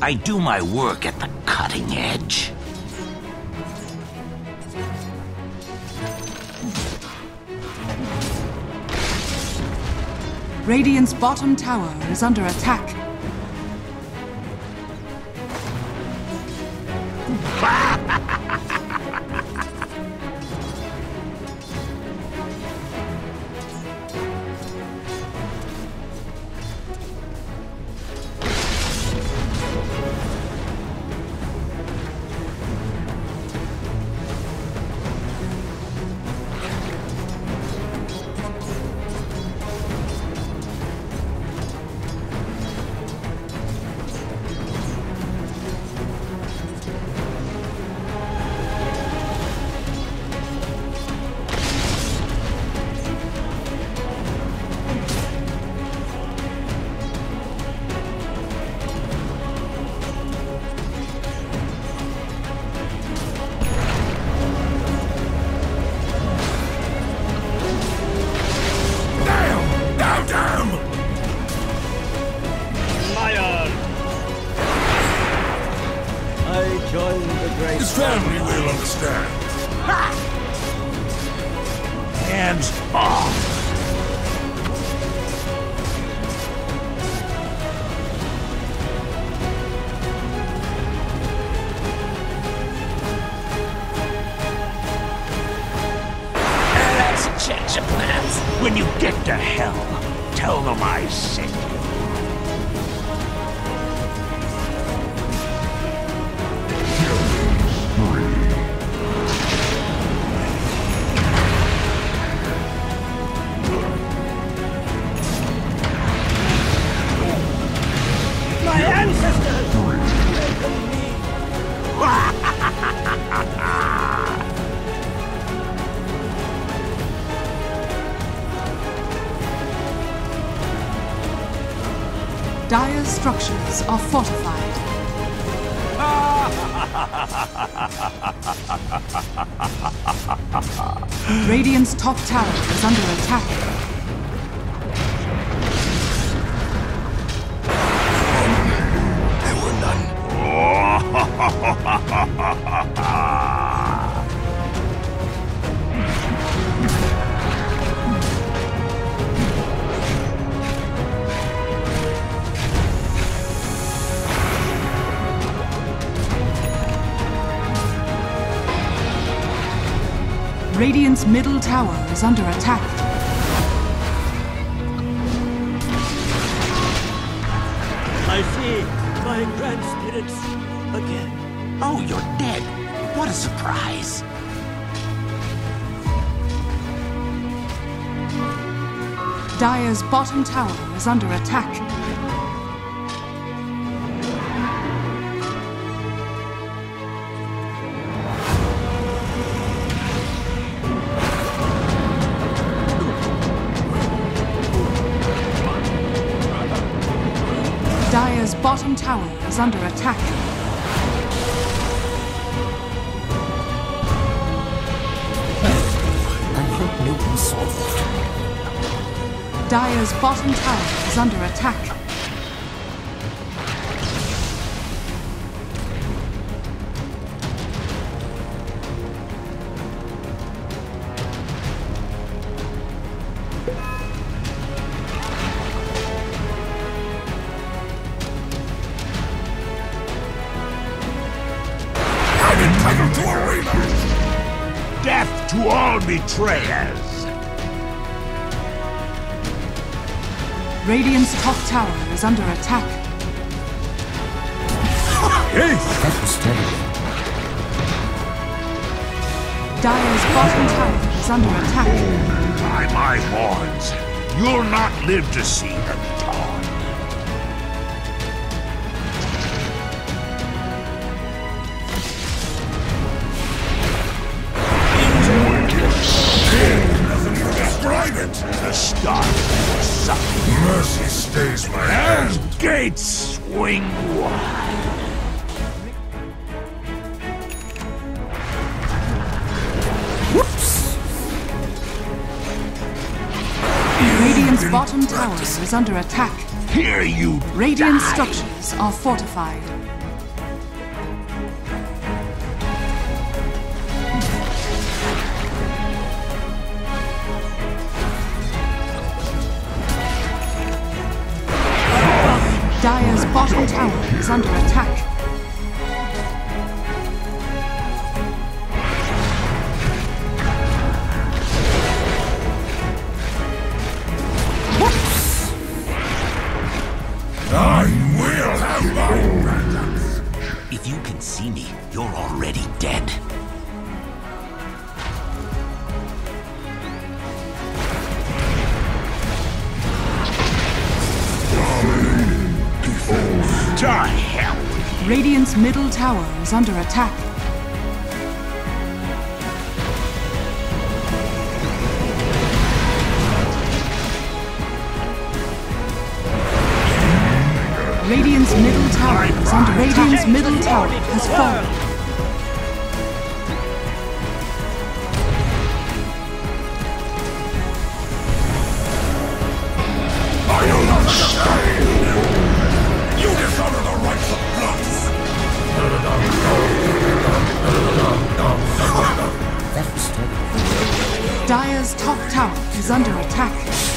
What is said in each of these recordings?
I do my work at the cutting edge. Radiant's bottom tower is under attack. His family will understand. Ha! Hands off! That's a change of plans. When you get to hell, tell them I sent you. Dire's structures are fortified. Radiant's top tower is under attack. There were none. Radiant's middle tower is under attack. I see my grand spirits again. Oh, you're dead. What a surprise. Dire's bottom tower is under attack. Dire's bottom tower is under attack. I hope Newton solved. Dire's bottom tower is under attack. Entitled to a rebound. Death to all betrayers. Radiant's top tower is under attack. That was terrible. Dire's bottom tower is under attack. By my horns, you'll not live to see the dawn. Describe it. The start of suffering. Mercy stays my Hell's hand. gates swing wide. Whoops. Radiant's bottom tower is under attack. Here you Radiant die. structures are fortified. Dire's bottom tower is under attack. I will have my vengeance. If you can see me, you're already dead. To hell! Radiant's middle tower is under attack. Radiant's middle tower is under Radiant's middle tower has fallen. I will not stand. You dishonor the rights of bloods. That was terrible. Dire's top tower is under attack.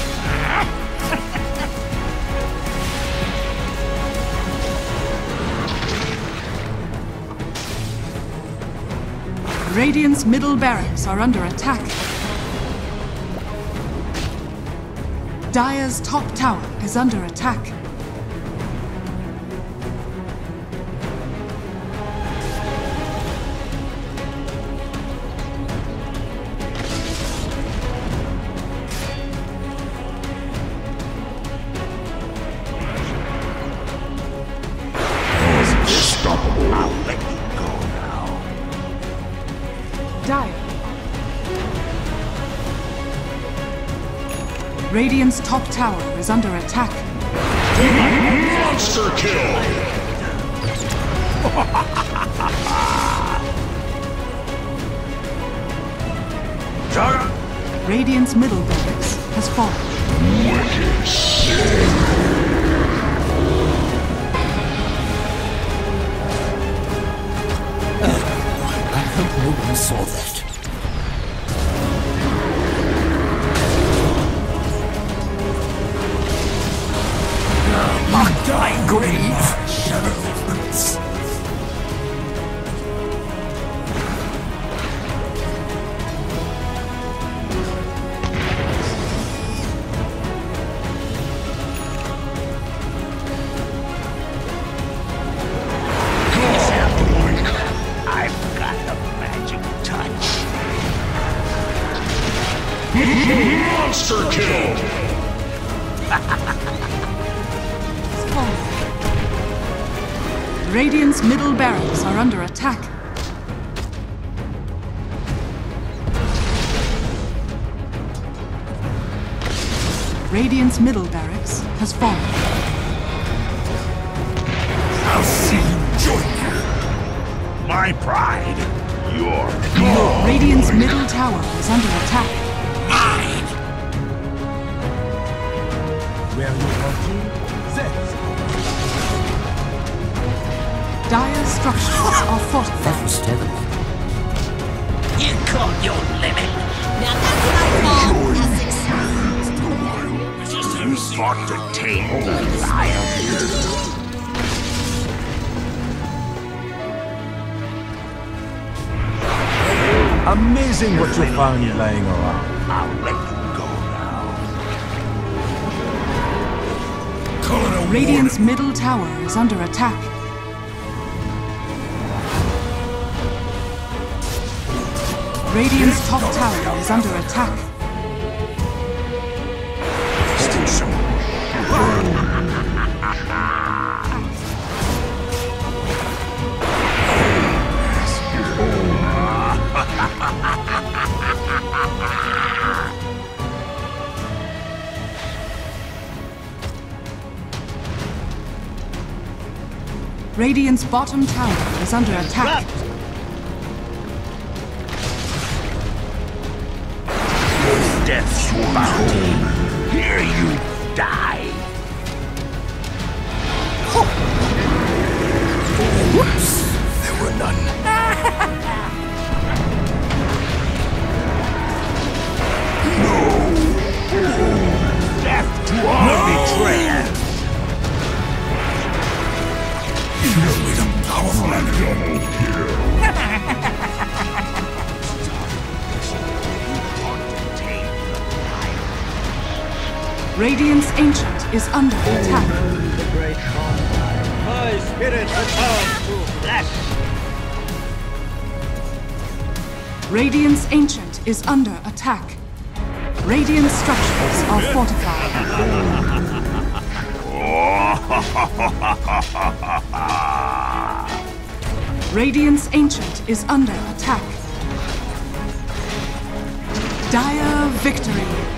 Radiant's middle barracks are under attack. Dire's top tower is under attack. Unstoppable. I'll let you go now. Dire. Radiant's top tower is under attack. Monster kill. Radiant's middle barracks has fallen. Wicked sin. I hope no one saw that. My grave. I've got the magic touch. Monster kill. Has fallen. Radiant's middle barracks are under attack. Radiant's middle barracks has fallen. I'll see you join you. My pride, your God. Radiant's middle tower is under attack. Mine. Dire's structures are fortified. That was terrible. You caught your limit. Now that's what I call a success. You fought to tame the lion. Amazing what you found lying around. I'll let you go now. Call it a Radiant's middle tower is under attack. Radiant's top tower is under attack. Radiant's bottom tower is under attack. Death's bounty. Here you die. Whoops! There were none. Death to all betrayers. With a powerful enemy. Radiant's Ancient is under attack. The great bonfire. My spirit returns to flesh. Radiant's Ancient is under attack. Radiant structures are fortified. Radiant's Ancient is under attack. Dire victory.